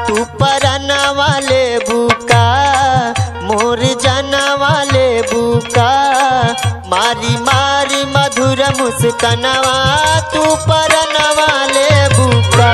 तू परना वाले बुका मोर जाना वाले बुका मारी मारी मधुर मुस्कनवा तू परना वाले बुका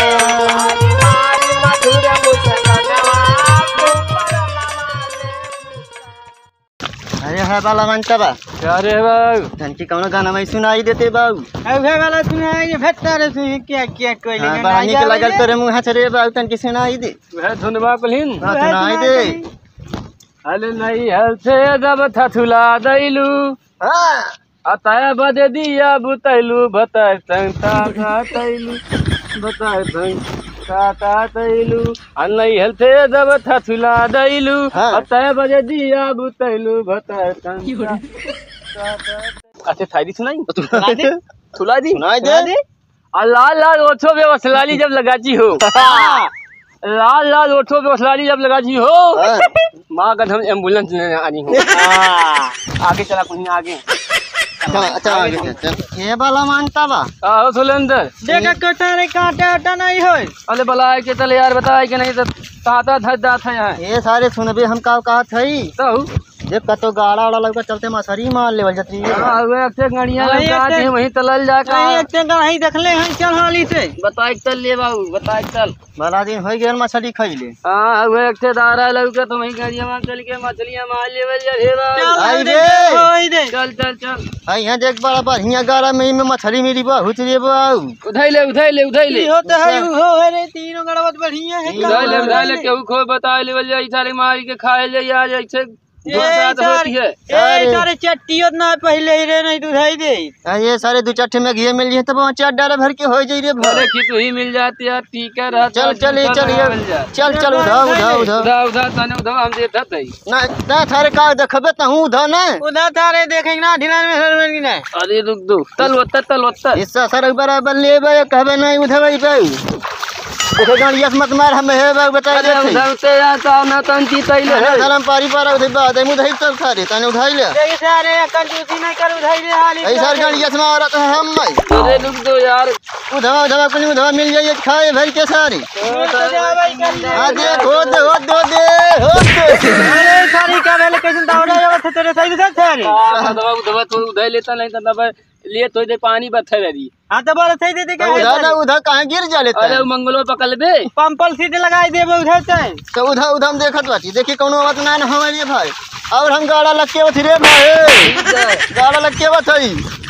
अरे है बाला मनता बा अरे बाबू तनकी कौन गाना में सुनाई देते बाबू अब है वाला सुनाई भेटता रे सुन क्या कोई हां बानी के लगल तोरे मुंह छरे बाबू तनकी सुनाई दे वह धुनवा पलिन सुनाई दे अरे नहीं हल से जब थथुला दैलू हां अतय बदे दिया बुतैलू भताय संता तैलू भताय संता तैलू अनई हल से जब थथुला दैलू अतय बदे दिया बुतैलू भताय संता अच्छा थाई सुनाई थुला दी सुनाई दे लाल लाल ओठों पे वसलाली जब लगाची हो लाल लाल ओठों पे वसलाली जब लगाची हो माँ का हम एम्बुलेंस लेने आनी हो आगे चला कुछ आगे अच्छा आगे चल ये वाला मानता बा आओ सुलेंदर देखा कटारे काटा अटा नहीं हो अरे बलाए के चले यार बताए कि नहीं तो ताता था यहाँ ये सारे सुनबे हम का कहा थई तो जब कतो गाड़ा वाला लगा चलते मछरी मार लेवल जतरी वे अक्से गाड़ियां लगा दे वहीं तलल जा का अक्से गाड़ी देखले हैं चल हाली से बताए चल ले बाबू बताए चल भला दिन हो गेल मछली खइले हां वे अक्से दारा लगा तो वहीं गाड़ियां में चल के मछलियां मार लेवल जा रे बाबू आई रे चल चल चल हां यहां देख बड़ा बढ़िया गाड़ा में मछली मिली बहुत रे बाबू उठाई ले होता है हो रे तीनों गाड़ा बहुत बढ़िया है उठाई ले केहू खो बता लेवल जा सारे मार के खाए ले आज ऐसे सारे चट्टियों ना पहले ही रे नहीं दुधाई दे ये सारे दो चट्टे में घी मिल जाए तब वहाँ 4 डाला भर के हो जाए रे भले की तू ही मिल जाती है ठीक है रहा चल चल चल उधा तने उधा हम दे दत ना थारे का देखबे त हूं उधा ना उधा थारे देखेंगे ना ढिलान में सर में ना अरे रुक तल वत्ता इससे सर बराबर लेबे कहबे नहीं उधबे पे देखो गाड़िया मत मार हम है बाग बता दे उधरते आता ना तंती तैले धरम पारी पारा उधर बात है मुधई चल सारे तने उठाई ले ये सारे कंजूसी नहीं कर उठाई ले हाली ऐ सर गाड़िया से मारा तो हम अरे रुक दो यार उधवा कुछ उधवा मिल जाए खाए भर के सारी हां दे अरे सारी का वेले कैसे दौड़ा जावत तेरे सही से सारे दवा तू उधर लेता नहीं तो दबा लिए तो दे पानी बत्थर रही हां तो बोल सही दे के उधर कहां गिर जा लेता अरे मंगलो पकड़ बे पंपल सीट लगाई देबे उधर से तो उधर हम देखत बाटी देखी कोनो बात ना हमारे भाई और हम गाड़ा लग के बथी रे भाई गाड़ा लग के बथई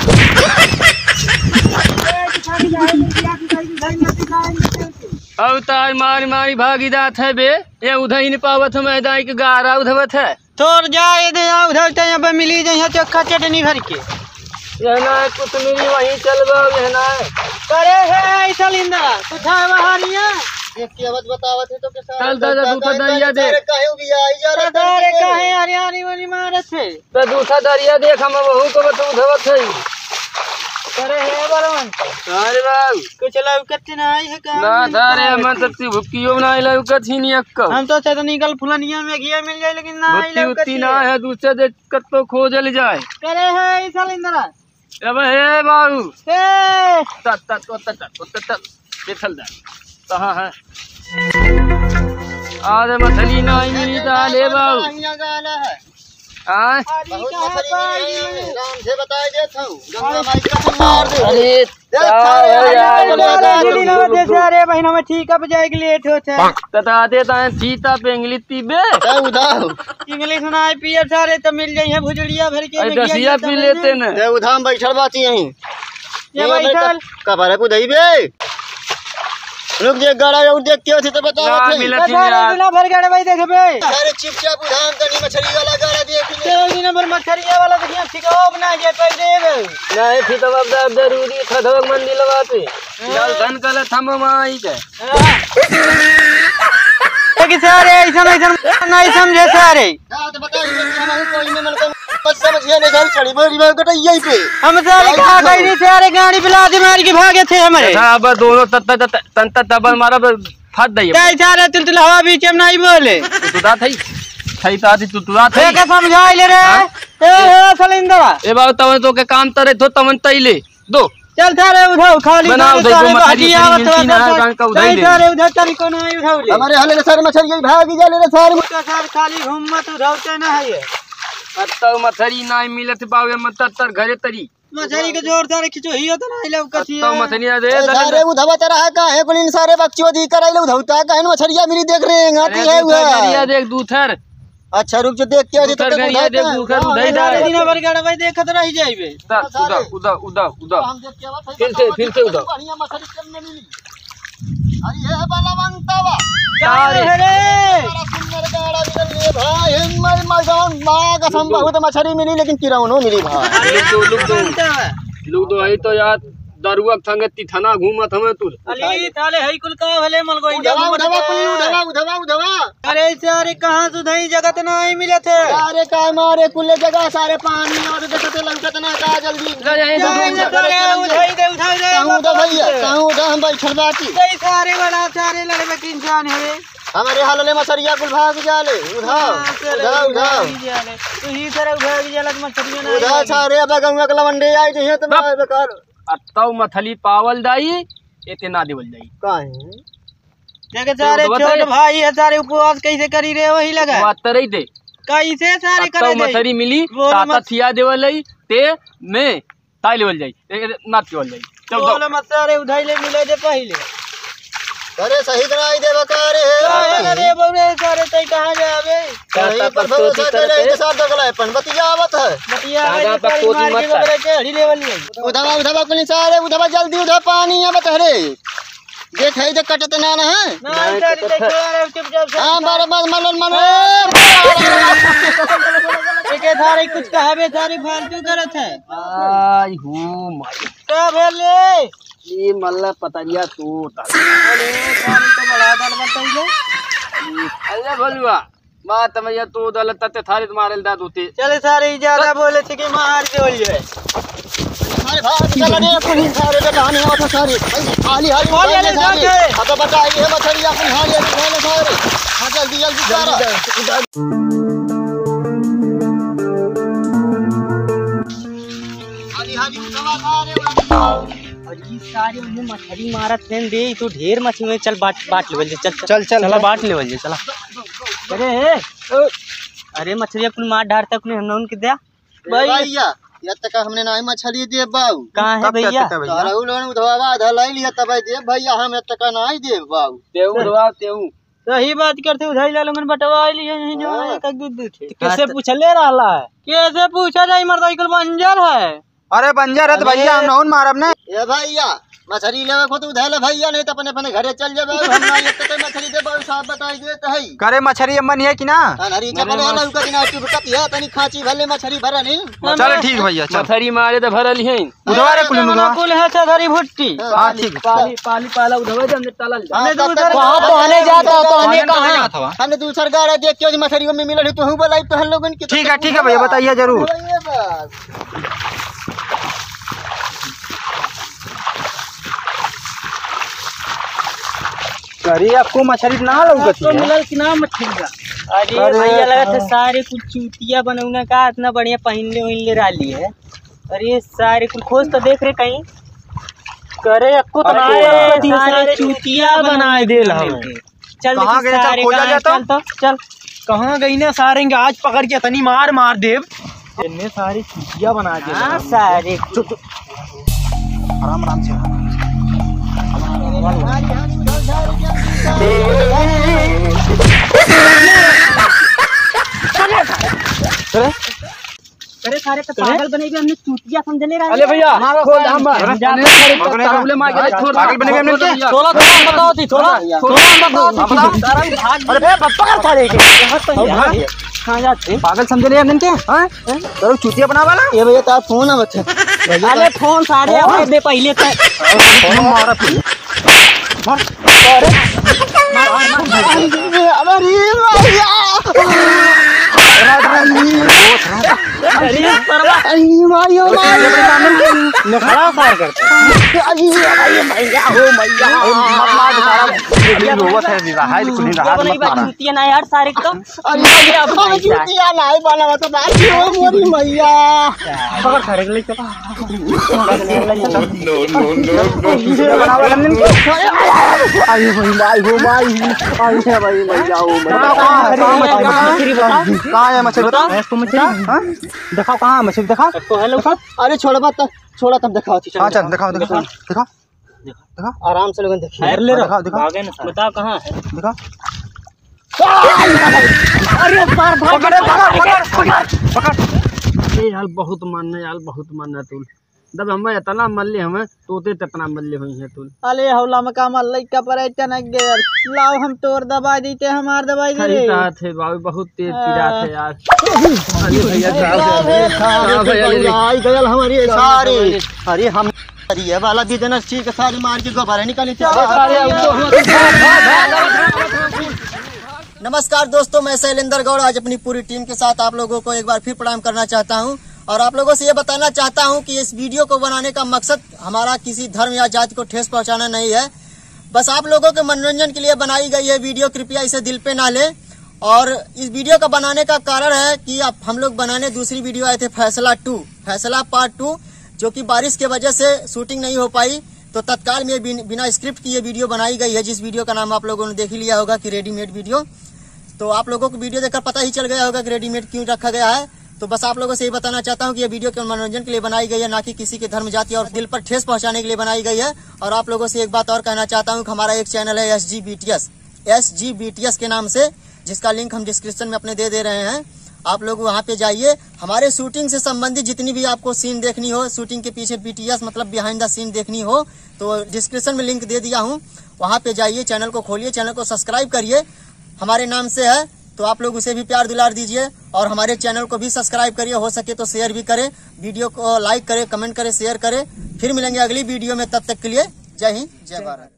अब तार मारी भागी जात है बे ये उधर ही नहीं पावत मैं दाई के गारा उधवत है तोर जाए दे उधर तो यहां पे मिली जाए चक्का चटनी भर के रहना है कुछ मिली वहीं चलबो रहना है करे है ऐसा लिंदा तू था वहानिया एक की आवाज बतावत है तो के साथ चल दादा दूसरा दरिया दे काहे भी आई जा रे अरे काहे हरियाणी वाली मारत है तो दूसरा दरिया देख हम वहू को तू धवत है करे है बरवन अरे बाबू कुछ लौकत नहीं है का ना धारे मन तत्ती भुक्कियो ना लौकत ही नहीं अक्का हम तो चाहते निकल फुलनिया में घिया मिल जाए लेकिन ना लौकत ना है दूसरे दे कत्तो खोजल जाए करे है ऐसा लिंदा अब हे बाबू ए तत देखल जा कहां है आज मछली नहीं डाले बाबू यहां गाना है हां बहुत मछली राम से बताए देत हूं गंगा माई का मार दे अरे महीना में ठीक है जाए के लेट होता है तता देता है सीता पे इंग्लिश पीबे उधार इंग्लिश सुनाए पिए सारे तो मिल जाए भुजड़िया भर के दसिया पी लेते न ये उधाम बैठल बाती यहीं ये बैठल कबारे को दई बे रुक जे गाड़ा और देख के होती तो बताओ ना मिलत यार बिना भर गाड़े भाई देखबे अरे चुपचाप उधाम तनी मछली वाला गाड़ा देख ले तेरी नंबर मछरिया वाला देखिए ठिकाओ बना जे पे देबे नहीं थी तो अब जरूरी था धोक मंदिर लगाते लाल धन कल थम माई के कि सारे ऐसा नहीं समझे सारे हां तो बताइए हमारे कोई में मन बस समझिए नहीं घर चढ़ी बड़ी बात कटा यही पे हम सारे कहा गई सारे गाड़ी पिला दे मार के भागे थे हमारे अब दोनों तंत तबल मारा फट दई काय सारे तुलतुल हवा बीच में नहीं बोले तुदा थई थई ताती तुतुदा थई के समझाई ले रे ए सलिंदरा ए बाबू तवन तो के काम तरे तो तवन तईले दो चल सारे उठाओ खाली बनाओ देखो सारे मछली भाजी आवत मिलती ना है का उधाई ले सारे उधर तरी को नहीं उठाओ ले हमारे हाले सारे मछली भागी जाले रे सारे तो सारे खाली घूम मत उठाओते ना है ये अत्ता मछली ना मिलत बावे मत तर घरे तरी मछली के जोर सारे खिचो ही तो नहीं लौकती अत्ता मछली दे सारे उधवा तेरा है का है कुलिन सारे बच्चों दी कराइले उधौता का है मछलियां मेरी देख रहे हैं आती है गरिया देख दूथर अच्छा रुक जो देख के आ दूथर गरिया देख दूथर उधाई दा सारे दिन भर गड़ भाई देखत रह जाइबे उदा उदा उदा उदा हम देख के आवा फिर से उदा बढ़िया मछली करने मिली अरे ये बलवंतवा सारे रे बड़ा सुंदर गाड़ा मिले भाई हिम्मत मगन मां कसम बहुत मछली मिली लेकिन किरौनो मिली भाई लोग दो है तो यार दारुआ संगति थाना घूमत हमें तू अली ताले हई कुल का भले मल गई उधवा अरे सारे कहां सुधई जगत नहीं मिले थे सारे काय मारे कुले जगह सारे पानी और देखते लंकत ना का जल्दी उठाई दे कहूं तो भैया कहूं तो हम बैठल बाटी सारे बड़ा सारे लड़े के इंसान है हमारे हाल ले मछरिया कुल भाग जाले उधाव तू ही तरह भाग जालत मछरिया ना उधाव सारे अब गंगा के लवंडे आई जहे तो बेकार अत्ताऊ मछली पावल दाई एते ना देवल जाई काहे देख सारे छोट भाई है सारे उपवास कैसे करी रे वही लगा बात तरई दे कैसे सारे करे अत्ताऊ मछली मिली ताता थिया देवल लई ते में ताई लेवल जाई ना देवल जाई चल दो बोल मत सारे उधाई ले मिले दे पहले अरे सही कराई दे बकार अरे बोले सारे तई कहां जावे सही पर भरोसा करे के साथ दगला पन बतियावत है बतिया पर मार के बगरे के हड़ी लेवल नहीं उधवा कुल सारे उधवा जल्दी उधर पानी है बतहरे देख है जे कटत ना है ना सारे देखो यार चुपचाप हां बार मन के थारे कुछ कहबे सारे फालतू करत है आई हो माई का भेले ये मल्ला पतरिया तो अरे सारे तो बड़ा दल बताइए अरे भलुआ बात मैं तो दलत ते थारे मारल दा दोते चले सारे ज्यादा बोले थे कि मार दे जाए अरे भाग चल रे कुल सारे जगाने आवत सारे हाली ले जाके अब बताइए मछलियां कुल हाली सारे हां जल्दी जल्दी सारा हाली उधवा सारे अजी सारे उन्हें मछली मारत हैं दे तो ढेर मछली में चल बाट लेवल चल चल बाट लेवल चला अरे मछलियां कुल मार डार तक ने हमने उनके दिया भैया ये तक हमने ना मछली दे बाऊ कहां है भैया तारा उलोन उधवा आधा लै लिया तब दे भैया हम तक नहीं दे बाऊ तेऊ दवा तेऊ सही बात करते उधाई ला मन बटवा लिए नहीं जो एक दूध कैसे पूछ ले रहा है कैसे पूछा जाए मर्दा कुल बंजर है अरे बंजर है तो भैया हम नौन मारब ने ए भैया मछली लेवे को तो उधैले भैया नहीं तो अपने अपने घरे चल जाबे हम ना ये तक मछली दे बाऊ साहब बताई देत है करे मछली अम्मन है कि ना अनहरी चपले वाला उका दिन आटू कप है तनी खाची भले मछली भरा नहीं चल ठीक भैया चल मछली मारे तो भरल है उधवा रे कुल उधवा कुल है सधरी भुट्टी हां ठीक पाली पाला उधवा दे हमने तलल हमने दूसर वहां तो आने जाता तो आने कहां हमने दूसर गाड़ा देख के मछली में मिलल तो हूं बोलाई तो हम लोगन के ठीक है भैया बताइए जरूर अरे आपको मछली ना लौकती है मिलल कि ना मछली का अरे भैया लगा था सारे कुछ चूतिया बनौना का इतना बढ़िया पहनले डाली है अरे सारे कुछ खोज तो देख रहे कहीं करे आपको तो सारे चूतिया बनाए दे चल कहां गए चल खोजा जाता चल कहां गई ने सारे आज पकड़ के तनी मार देव इन्ने सारी चूतिया बना दे हां सारे आराम से अरे सारे तो पागल बनेगे हमने चूतिया समझने रहा अरे भैया खोल हम तारुले मार के छोड़ पागल बनेगे हमने क्या थोड़ा बताओ थी थोड़ा बताओ अरे बे पप्पा का लेके कहां जाते पागल समझ ले हमने क्या हां करो चूतिया बना वाला ये भैया ता फोन आवत है अरे फोन सारे अपने दे पहले फोन मारा फिर मार अरे भैया अरे सरवा खड़ा सार करते ना यार सारे तो पकड़ सारे के लिए कहाँ है मछली बता? दिखाओ कहाँ मछली दिखा तो हेलो अरे छोड़ बात छोड़ा तब दिखाओ हाँ चल दिखाओ दिखाओ दिखाओ आराम से लोगन देखिए खैर ले दिखाओ दिखाओ आगे ना बताओ कहाँ है दिखाओ अरे पार भाग पकड़ ए यार बहुत मानना यार बहुत मानना तू जब हमें इतना मल्ले हमें तोते इतना मल्ले हुई है तू अले हौला में का मल लइका पर इतना गया लाओ हम तोर दवाई देते हमार दवाई दे रे थे बाबू बहुत तेज पीड़ा थे यार अरे भैया गयल हमारी सारी अरे हम ये वाला भी देना ठीक है सारी मार के गोबर निकाली नमस्कार दोस्तों, मैं शैलेंद्र गौड़ आज अपनी पूरी टीम के साथ आप लोगों को एक बार फिर प्रणाम करना चाहता हूं और आप लोगों से ये बताना चाहता हूं कि इस वीडियो को बनाने का मकसद हमारा किसी धर्म या जाति को ठेस पहुंचाना नहीं है। बस आप लोगों के मनोरंजन के लिए बनाई गई ये वीडियो, कृपया इसे दिल पे ना लें। और इस वीडियो का बनाने का कारण है कि अब हम लोग बनाने दूसरी वीडियो आए थे फैसला पार्ट 2, जो कि बारिश के वजह से शूटिंग नहीं हो पाई, तो तत्काल में बिना स्क्रिप्ट की ये वीडियो बनाई गई है, जिस वीडियो का नाम आप लोगों ने देख ही लिया होगा कि रेडीमेड वीडियो। तो आप लोगों को वीडियो देखकर पता ही चल गया होगा कि रेडीमेड क्यों रखा गया है। तो बस आप लोगों से ये बताना चाहता हूँ कि ये वीडियो केवल मनोरंजन के लिए बनाई गई है, ना कि किसी के धर्म जाति और दिल पर ठेस पहुंचाने के लिए बनाई गई है। और आप लोगों से एक बात और कहना चाहता हूँ कि हमारा एक चैनल है SGBTS के नाम से, जिसका लिंक हम डिस्क्रिप्शन में अपने दे रहे हैं। आप लोग वहाँ पे जाइए, हमारे शूटिंग से संबंधित जितनी भी आपको सीन देखनी हो, शूटिंग के पीछे BTS मतलब बिहाइंड द सीन देखनी हो, तो डिस्क्रिप्शन में लिंक दे दिया हूँ, वहाँ पे जाइए, चैनल को खोलिए, चैनल को सब्सक्राइब करिए, हमारे नाम से है, तो आप लोग उसे भी प्यार दुलार दीजिए और हमारे चैनल को भी सब्सक्राइब करिए, हो सके तो शेयर भी करें, वीडियो को लाइक करें, कमेंट करें, शेयर करें। फिर मिलेंगे अगली वीडियो में, तब तक के लिए जय हिंद जय भारत।